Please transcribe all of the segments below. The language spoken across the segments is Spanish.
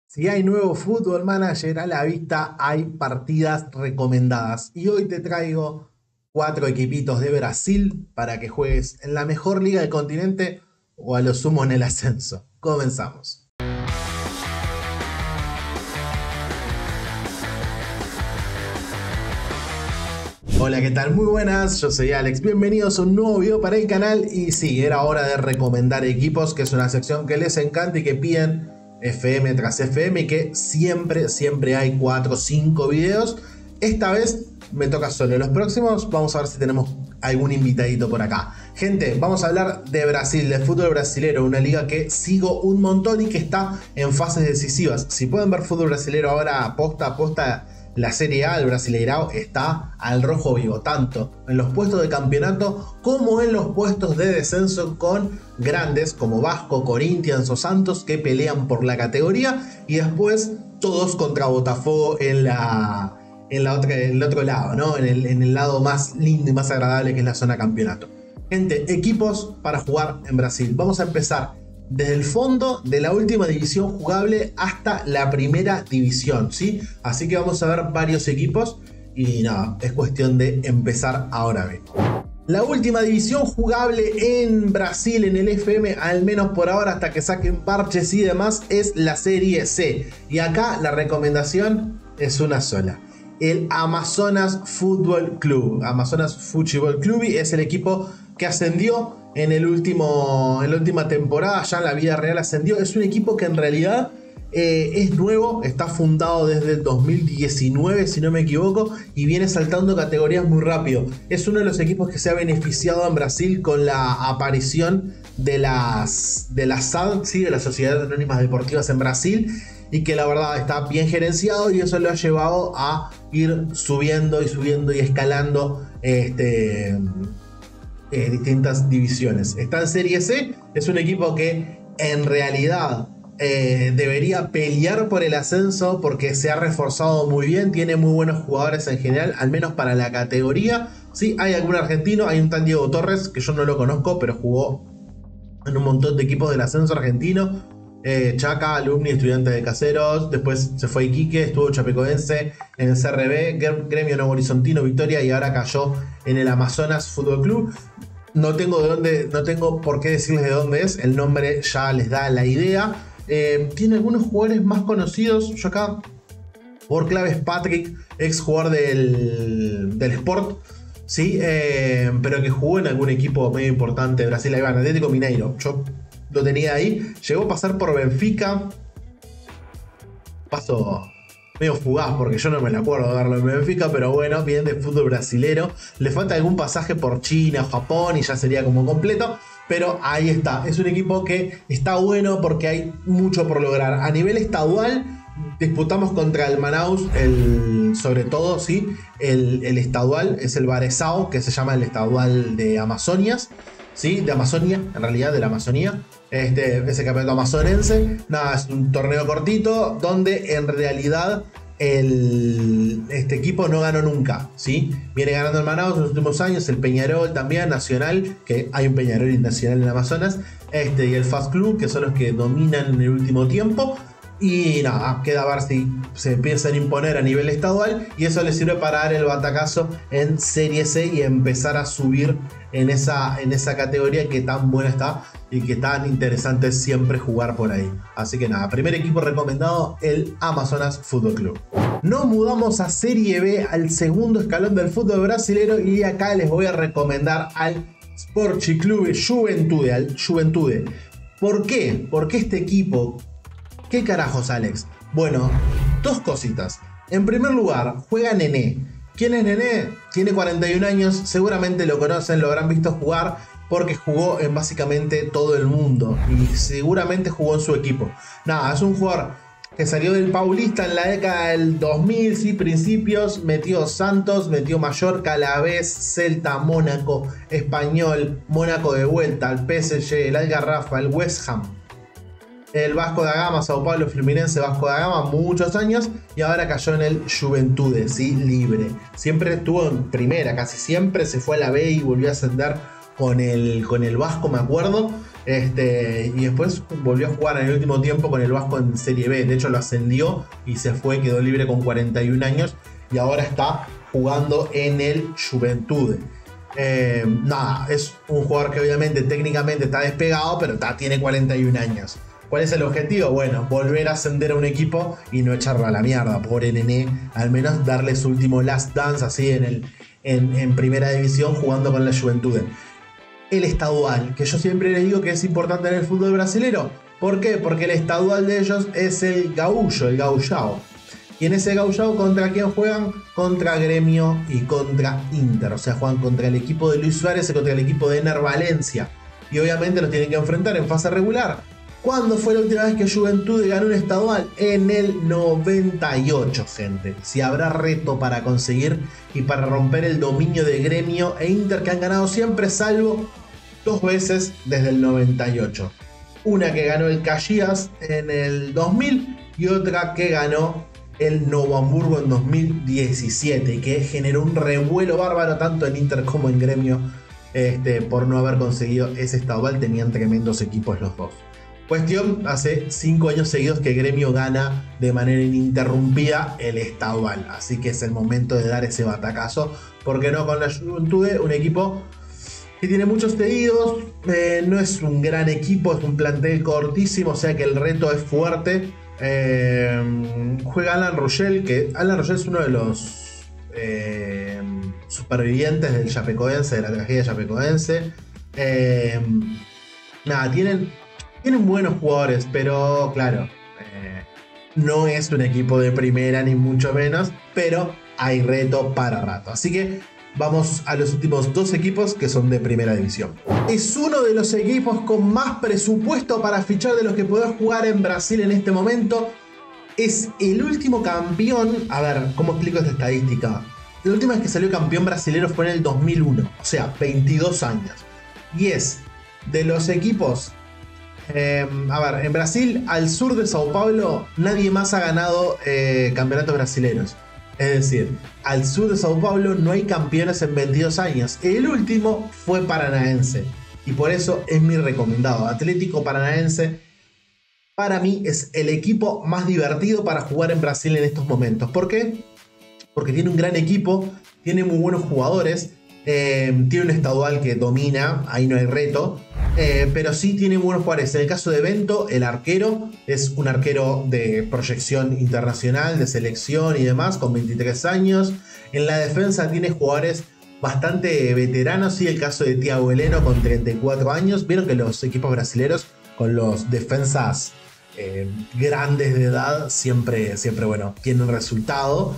Si hay nuevo Football Manager a la vista, hay partidas recomendadas. Y hoy te traigo 4 equipitos de Brasil para que juegues en la mejor liga del continente o a lo sumo en el ascenso. Comenzamos. Hola, ¿qué tal? Muy buenas, yo soy Alex, bienvenidos a un nuevo video para el canal. Y sí, era hora de recomendar equipos, que es una sección que les encanta y que piden FM tras FM, y que siempre hay 4 o 5 videos. Esta vez me toca solo. Los próximos vamos a ver si tenemos algún invitadito por acá. Gente, vamos a hablar de Brasil, de fútbol brasilero, una liga que sigo un montón y que está en fases decisivas. Si pueden ver fútbol brasilero ahora posta a posta, la Serie A, el Brasileirao, está al rojo vivo, tanto en los puestos de campeonato como en los puestos de descenso, con grandes como Vasco, Corinthians o Santos que pelean por la categoría, y después todos contra Botafogo en el otro lado, ¿no? En el lado más lindo y más agradable, que es la zona campeonato. Gente, equipos para jugar en Brasil. Vamos a empezar desde el fondo de la última división jugable hasta la primera división, ¿sí? Así que vamos a ver varios equipos y nada, es cuestión de empezar ahora mismo. La última división jugable en Brasil, en el FM, al menos por ahora, hasta que saquen parches y demás, es la Serie C. Y acá la recomendación es una sola: el Amazonas Futebol Clube. Amazonas Futebol Clube es el equipo que ascendió en la última temporada, ya en la vida real ascendió. Es un equipo que en realidad es nuevo, está fundado desde el 2019, si no me equivoco, y viene saltando categorías muy rápido. Es uno de los equipos que se ha beneficiado en Brasil con la aparición de la SAD, ¿sí? De las Sociedades Anónimas Deportivas en Brasil, y que la verdad está bien gerenciado, y eso lo ha llevado a ir subiendo y escalando distintas divisiones. Está en Serie C, es un equipo que en realidad debería pelear por el ascenso, porque se ha reforzado muy bien, tiene muy buenos jugadores en general, al menos para la categoría. Sí, hay algún argentino, hay un tal Diego Torres, que yo no lo conozco, pero jugó en un montón de equipos del ascenso argentino. Chaca, Alumni, Estudiantes de Caseros, después se fue a Iquique, estuvo Chapecoense en el CRB, Gremio Nuevo Horizontino, Victoria, y ahora cayó en el Amazonas Fútbol Club. No tengo por qué decirles de dónde es, el nombre ya les da la idea. Tiene algunos jugadores más conocidos. Yo acá, por clave, es Patrick, ex jugador del Sport, ¿sí? Pero que jugó en algún equipo medio importante de Brasil. Ahí va, Atlético Mineiro. Yo lo tenía ahí. Llegó a pasar por Benfica. Paso medio fugaz, porque yo no me lo acuerdo de verlo en Benfica, pero bueno, bien de fútbol brasilero. Le falta algún pasaje por China o Japón y ya sería como completo, pero ahí está. Es un equipo que está bueno porque hay mucho por lograr. A nivel estadual, disputamos contra el Manaus, sobre todo, ¿sí? El estadual es el Varezao, que se llama el estadual de Amazonias, ¿sí? De Amazonia, en realidad, de la Amazonía. Ese campeonato amazonense. Nada, es un torneo cortito donde en realidad este equipo no ganó nunca, ¿sí? Viene ganando el Manaus en los últimos años, el Peñarol también, Nacional, que hay un Peñarol y Nacional en Amazonas, y el Fast Club, que son los que dominan en el último tiempo. Y nada, queda a ver si se empiezan a imponer a nivel estadual, y eso les sirve para dar el batacazo en Serie C y empezar a subir en esa categoría que tan buena está y que tan interesante es siempre jugar por ahí. Así que nada, primer equipo recomendado, el Amazonas Fútbol Club. Nos mudamos a Serie B, al segundo escalón del fútbol brasilero, y acá les voy a recomendar al Sporting Clube Juventude, al Juventude. ¿Por qué? ¿Por qué este equipo? ¿Qué carajos, Alex? Bueno, dos cositas. En primer lugar, juega Nené. ¿Quién es Nené? Tiene 41 años, seguramente lo conocen, lo habrán visto jugar porque jugó en básicamente todo el mundo y seguramente jugó en su equipo. Nada, es un jugador que salió del Paulista en la década del 2000, sí, principios, metió Santos, metió Mallorca, Alavés, Celta, Mónaco, Español, Mónaco de vuelta, el PSG, el Algarrafa, el West Ham, el Vasco da Gama, Sao Paulo, Fluminense, Vasco da Gama, muchos años, y ahora cayó en el Juventude, ¿sí? Libre. Siempre estuvo en primera, casi siempre se fue a la B y volvió a ascender con el Vasco, me acuerdo. Y después volvió a jugar en el último tiempo con el Vasco en Serie B. De hecho lo ascendió y se fue, quedó libre con 41 años y ahora está jugando en el Juventude. Nada, es un jugador que obviamente técnicamente está despegado, pero tiene 41 años. ¿Cuál es el objetivo? Bueno, volver a ascender a un equipo y no echarlo a la mierda, pobre nené. Al menos darle su último last dance así en primera división jugando con la Juventude. El estadual, que yo siempre les digo que es importante en el fútbol brasilero. ¿Por qué? Porque el estadual de ellos es el Gaúcho, el Gauchão. Y en ese Gauchão, ¿contra quién juegan? Contra Gremio y contra Inter. O sea, juegan contra el equipo de Luis Suárez y contra el equipo de Ener Valencia. Y obviamente los tienen que enfrentar en fase regular. ¿Cuándo fue la última vez que Juventude ganó un estadual? En el 98, gente. Si habrá reto para conseguir y para romper el dominio de Gremio e Inter, que han ganado siempre, salvo 2 veces desde el 98. Una que ganó el Caxias en el 2000 y otra que ganó el Novo Hamburgo en 2017, y que generó un revuelo bárbaro tanto en Inter como en Gremio por no haber conseguido ese estadual. Tenían tremendos equipos los dos. Cuestión, hace 5 años seguidos que Gremio gana de manera ininterrumpida el estadual, así que es el momento de dar ese batacazo, porque no con la Juventude, un equipo que tiene muchos cedidos, no es un gran equipo, es un plantel cortísimo, o sea que el reto es fuerte. Juega Alan Ruschel, que Alan Ruschel es uno de los supervivientes del Chapecoense, de la tragedia chapecoense. Nada, tienen buenos jugadores, pero claro, no es un equipo de primera ni mucho menos, pero hay reto para rato. Así que vamos a los últimos 2 equipos que son de primera división. Es uno de los equipos con más presupuesto para fichar de los que podés jugar en Brasil en este momento. Es el último campeón. A ver, ¿cómo explico esta estadística? La última vez que salió campeón brasilero fue en el 2001, o sea, 22 años. Y es de los equipos... a ver, en Brasil, al sur de Sao Paulo, nadie más ha ganado campeonatos brasileños. Es decir, al sur de Sao Paulo no hay campeones en 22 años. El último fue Paranaense. Y por eso es mi recomendado. Atlético Paranaense, para mí, es el equipo más divertido para jugar en Brasil en estos momentos. ¿Por qué? Porque tiene un gran equipo, tiene muy buenos jugadores, tiene un estadual que domina, ahí no hay reto. Pero sí tiene buenos jugadores. En el caso de Bento, el arquero es un arquero de proyección internacional, de selección y demás, con 23 años. En la defensa tiene jugadores bastante veteranos, y el caso de Thiago Heleno con 34 años. Vieron que los equipos brasileños con los defensas grandes de edad siempre bueno, tienen resultado.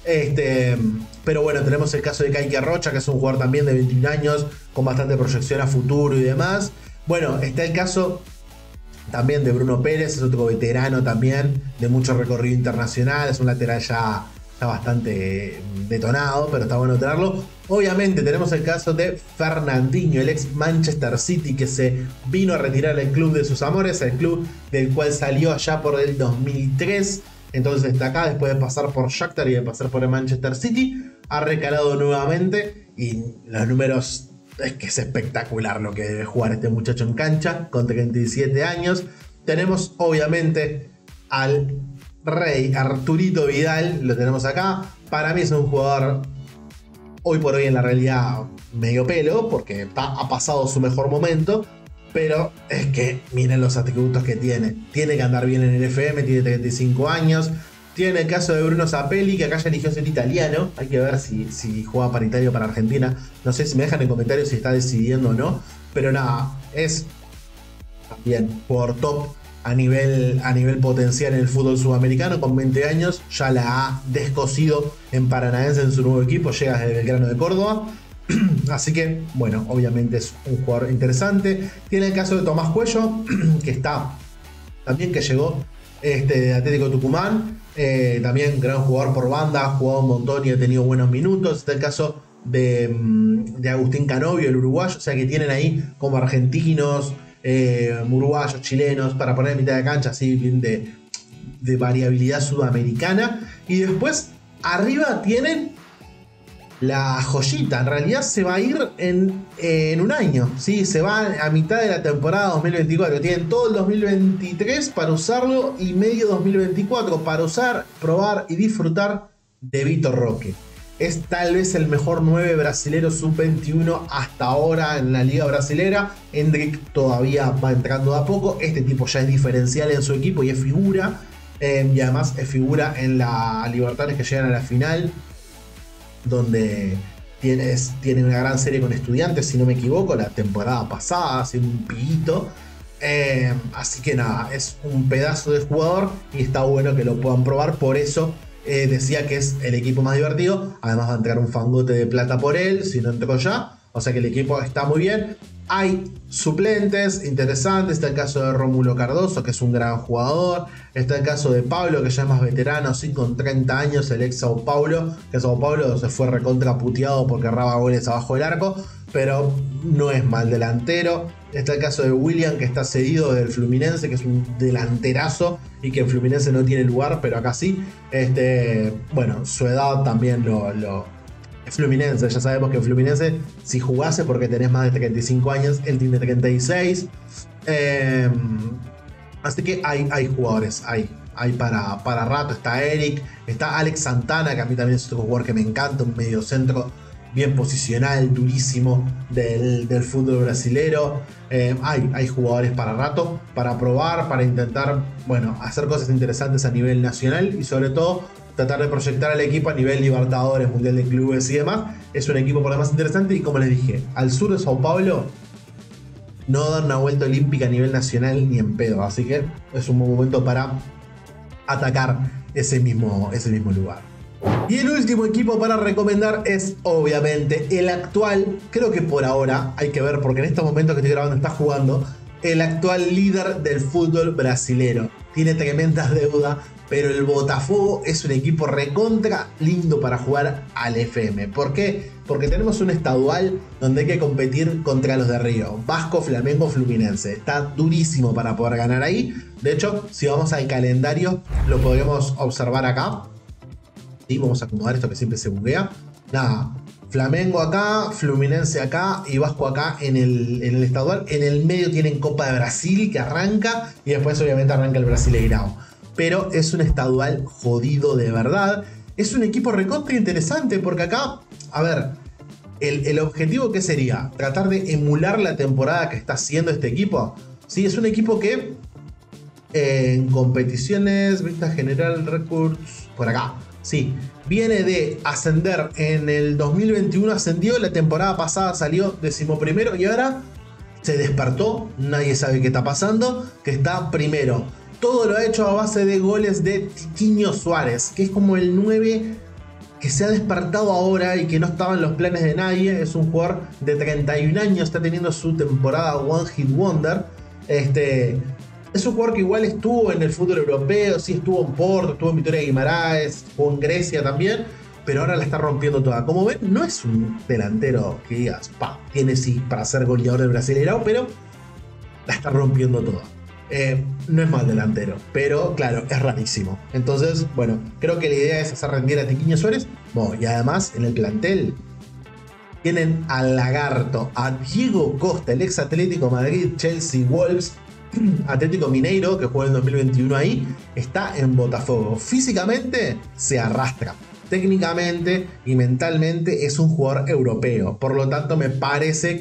Pero bueno, tenemos el caso de Kaique Rocha, que es un jugador también de 21 años, con bastante proyección a futuro y demás. Bueno, está el caso también de Bruno Pérez, es otro veterano también, de mucho recorrido internacional, es un lateral ya bastante detonado, pero está bueno tenerlo. Obviamente tenemos el caso de Fernandinho, el ex Manchester City, que se vino a retirar del club de sus amores, el club del cual salió allá por el 2003. Entonces está acá después de pasar por Shakhtar y de pasar por el Manchester City. Ha recalado nuevamente y los números, es que es espectacular lo que debe jugar este muchacho en cancha con 37 años. Tenemos obviamente al rey Arturito Vidal, lo tenemos acá. Para mí es un jugador hoy por hoy en la realidad medio pelo, porque ha pasado su mejor momento. Pero es que miren los atributos que tiene. Tiene que andar bien en el FM, tiene 35 años. Tiene el caso de Bruno Zapelli, que acá ya eligió ser italiano. Hay que ver si juega para Italia o para Argentina. No sé si me dejan en comentarios si está decidiendo o no. Pero nada, es también por top a nivel potencial en el fútbol sudamericano. Con 20 años ya la ha descosido en Paranaense en su nuevo equipo. Llega desde Belgrano de Córdoba. Así que, bueno, obviamente es un jugador interesante. Tiene el caso de Tomás Cuello, que está también, que llegó de Atlético Tucumán. También gran jugador por banda, ha jugado un montón y ha tenido buenos minutos. Está el caso de Agustín Canovio, el uruguayo. O sea que tienen ahí como argentinos, uruguayos, chilenos, para poner en mitad de cancha, así bien de variabilidad sudamericana. Y después, arriba tienen la joyita. En realidad se va a ir en un año, ¿sí? Se va a mitad de la temporada 2024. Tienen todo el 2023 para usarlo y medio 2024 para usar, probar y disfrutar de Vitor Roque. Es tal vez el mejor 9 brasilero sub-21 hasta ahora en la liga brasilera. Hendrick todavía va entrando de a poco. Este tipo ya es diferencial en su equipo y es figura. Y además es figura en la Libertadores que llegan a la final, donde tiene una gran serie con Estudiantes, si no me equivoco, la temporada pasada, haciendo un pillito. Así que nada, es un pedazo de jugador y está bueno que lo puedan probar. Por eso decía que es el equipo más divertido. Además va a entrar un fangote de plata por él, si no entró ya. O sea que el equipo está muy bien. Hay suplentes interesantes. Está el caso de Rómulo Cardoso, que es un gran jugador. Está el caso de Pablo, que ya es más veterano, sí, con 30 años, el ex Sao Paulo. Que Sao Paulo se fue recontra puteado porque erraba goles abajo del arco, pero no es mal delantero. Está el caso de William, que está cedido del Fluminense, que es un delanterazo y que en Fluminense no tiene lugar, pero acá sí. Bueno, su edad también es Fluminense. Ya sabemos que en Fluminense, si jugase porque tenés más de 35 años, él tiene 36. Así que hay jugadores, hay para rato. Está Eric, está Alex Santana, que a mí también es otro jugador que me encanta, un mediocentro bien posicional, durísimo del fútbol brasilero. Hay jugadores para rato, para probar, para intentar, bueno, hacer cosas interesantes a nivel nacional y sobre todo tratar de proyectar al equipo a nivel Libertadores, Mundial de Clubes y demás. Es un equipo por lo más interesante y, como les dije, al sur de Sao Paulo no dan una vuelta olímpica a nivel nacional ni en pedo, así que es un buen momento para atacar ese mismo lugar. Y el último equipo para recomendar es obviamente el actual, creo que por ahora hay que ver porque en estos momentos que estoy grabando está jugando, el actual líder del fútbol brasilero. Tiene tremendas deudas, pero el Botafogo es un equipo recontra lindo para jugar al FM. ¿Por qué? Porque tenemos un estadual donde hay que competir contra los de Río. Vasco, Flamengo, Fluminense. Está durísimo para poder ganar ahí. De hecho, si vamos al calendario, lo podemos observar acá. Y vamos a acomodar esto que siempre se buguea. Nada, Flamengo acá, Fluminense acá y Vasco acá en el estadual. En el medio tienen Copa de Brasil que arranca y después obviamente arranca el Brasileirao. Pero es un estadual jodido de verdad. Es un equipo recontra interesante porque acá, a ver, el objetivo que sería tratar de emular la temporada que está haciendo este equipo. Sí, es un equipo que en competiciones, vista general, records, por acá. Sí, viene de ascender en el 2021, ascendió, la temporada pasada salió 11º y ahora se despertó, nadie sabe qué está pasando, que está primero. Todo lo ha hecho a base de goles de Tiquinho Suárez, que es como el 9 que se ha despertado ahora y que no estaba en los planes de nadie. Es un jugador de 31 años, está teniendo su temporada One Hit Wonder. Es un jugador que igual estuvo en el fútbol europeo, sí estuvo en Porto, estuvo en Vitória de Guimarães, estuvo en Grecia también, pero ahora la está rompiendo toda. Como ven, no es un delantero que digas, tiene sí para ser goleador del Brasileirao, pero la está rompiendo toda. No es mal delantero, pero claro, es rarísimo. Entonces, bueno, creo que la idea es hacer rendir a Tiquinho Suárez. Bueno, y además en el plantel tienen al Lagarto, a Diego Costa, el ex Atlético Madrid, Chelsea, Wolves, Atlético Mineiro, que juega en 2021 ahí, está en Botafogo. Físicamente se arrastra. Técnicamente y mentalmente es un jugador europeo. Por lo tanto, me parece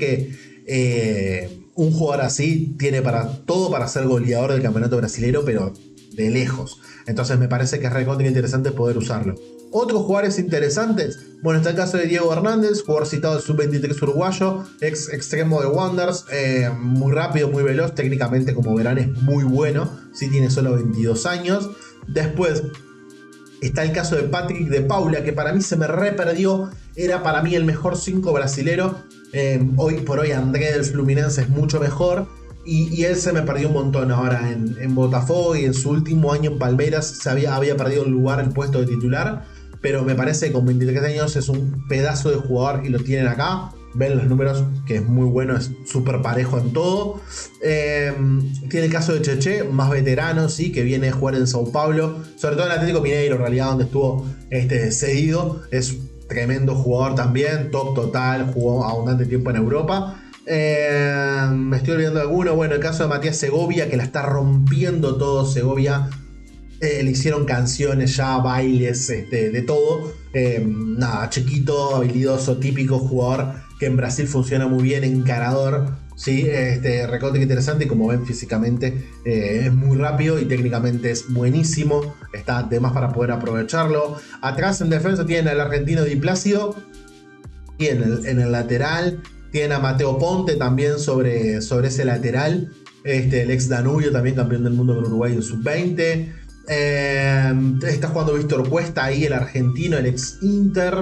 que un jugador así tiene todo para ser goleador del campeonato brasileño, pero de lejos. Entonces me parece que es recontra interesante poder usarlo. Otros jugadores interesantes, bueno, está el caso de Diego Hernández, jugador citado del sub-23 uruguayo, ex extremo de Wanderers, muy rápido, muy veloz, técnicamente como verán es muy bueno, sí tiene solo 22 años. Después está el caso de Patrick de Paula, que para mí se me perdió, era para mí el mejor 5 brasilero. Hoy por hoy André del Fluminense es mucho mejor y él se me perdió un montón ahora en Botafogo, y en su último año en Palmeiras había perdido el puesto de titular, pero me parece que con 23 años es un pedazo de jugador y lo tienen acá. Ven los números, que es muy bueno, es súper parejo en todo. Tiene el caso de Cheche, más veterano, sí, que viene a jugar en Sao Paulo, sobre todo en el Atlético Mineiro, en realidad, donde estuvo cedido. Es tremendo jugador también, top total, jugó abundante tiempo en Europa. Me estoy olvidando de alguno. Bueno, el caso de Matías Segovia, que la está rompiendo todo. Segovia, le hicieron canciones ya, bailes, de todo. Nada, chiquito, habilidoso, típico jugador que en Brasil funciona muy bien, encarador. Sí, recontra interesante, y como ven físicamente es muy rápido y técnicamente es buenísimo. Está de más para poder aprovecharlo. Atrás en defensa tienen al argentino Di Plácido. Y en el lateral tienen a Mateo Ponte también sobre ese lateral. El ex Danubio, también campeón del mundo con Uruguay en sub-20. Está jugando Víctor Cuesta ahí, el argentino, el ex Inter.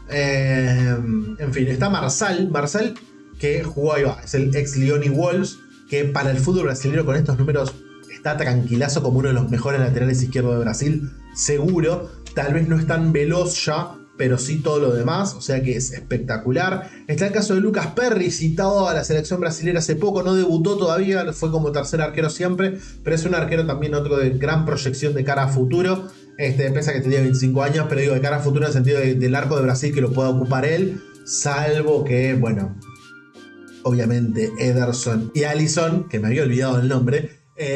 En fin, está Marsal, que jugó ahí va, es el ex Lyon y Wolves, que para el fútbol brasileño con estos números está tranquilazo como uno de los mejores laterales izquierdos de Brasil, seguro. Tal vez no es tan veloz ya, pero sí todo lo demás, o sea que es espectacular. Está el caso de Lucas Perry, citado a la selección brasileña hace poco, no debutó todavía, fue como tercer arquero siempre, pero es un arquero también otro de gran proyección de cara a futuro. Pese a que tenía 25 años, pero digo de cara a futuro en el sentido del arco de Brasil que lo pueda ocupar él, salvo que, bueno, obviamente Ederson y Alisson, que me había olvidado el nombre,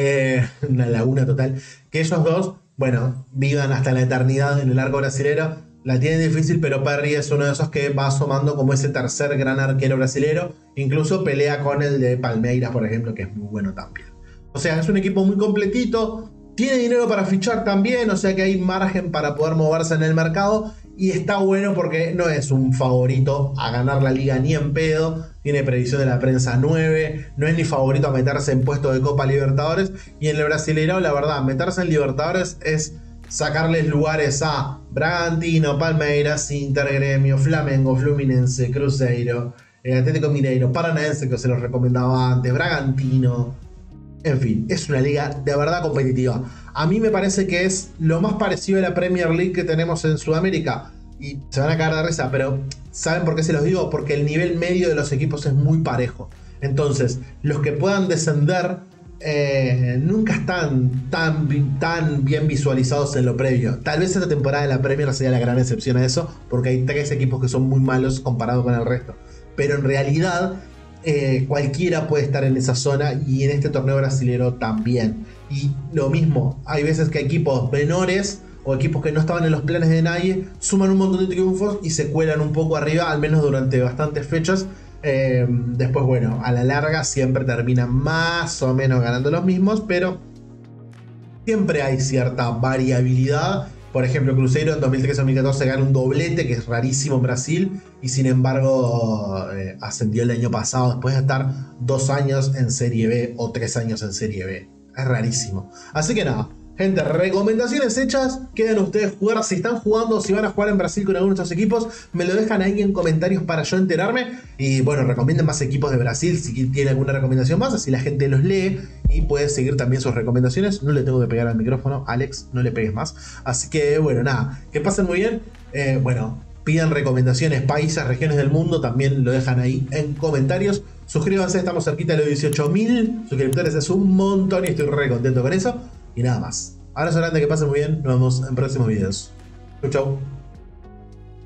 una laguna total, que ellos dos, bueno, vivan hasta la eternidad en el arco brasilero. La tienen difícil, pero Perry es uno de esos que va asomando como ese tercer gran arquero brasilero. Incluso pelea con el de Palmeiras, por ejemplo, que es muy bueno también. O sea, es un equipo muy completito. Tiene dinero para fichar también, o sea que hay margen para poder moverse en el mercado. Y está bueno porque no es un favorito a ganar la liga ni en pedo. Tiene previsión de la prensa 9. No es ni favorito a meterse en puestos de Copa Libertadores. Y en el Brasileirao, la verdad, meterse en Libertadores es sacarles lugares a Bragantino, Palmeiras, Inter, Gremio, Flamengo, Fluminense, Cruzeiro, Atlético Mineiro, Paranaense, que se los recomendaba antes, Bragantino. En fin, es una liga de verdad competitiva. A mí me parece que es lo más parecido a la Premier League que tenemos en Sudamérica. Y se van a cagar de risa, pero ¿saben por qué se los digo? Porque el nivel medio de los equipos es muy parejo. Entonces, los que puedan descender nunca están tan bien visualizados en lo previo. Tal vez esta temporada de la Premier sería la gran excepción a eso, porque hay 3 equipos que son muy malos comparado con el resto. Pero en realidad cualquiera puede estar en esa zona, y en este torneo brasilero también. Y lo mismo, hay veces que equipos menores o equipos que no estaban en los planes de nadie suman un montón de triunfos y se cuelan un poco arriba, al menos durante bastantes fechas. Después, bueno, a la larga siempre terminan más o menos ganando los mismos, pero siempre hay cierta variabilidad. Por ejemplo, Cruzeiro en 2013-2014 gana un doblete, que es rarísimo en Brasil, y sin embargo ascendió el año pasado después de estar 2 años en Serie B o 3 años en Serie B. Es rarísimo. Así que nada, gente, recomendaciones hechas. Quedan ustedes jugar. Si están jugando, si van a jugar en Brasil con alguno de estos equipos, me lo dejan ahí en comentarios para yo enterarme. Y bueno, recomienden más equipos de Brasil si tienen alguna recomendación más, así la gente los lee y puede seguir también sus recomendaciones. No le tengo que pegar al micrófono, Alex, no le pegues más. Así que bueno, nada, que pasen muy bien. Bueno, pidan recomendaciones, países, regiones del mundo, también lo dejan ahí en comentarios. Suscríbanse, estamos cerquita de los 18.000 suscriptores, es un montón y estoy re contento con eso. Y nada más. Abrazo grande, que pasen muy bien. Nos vemos en próximos videos. Chau, chau.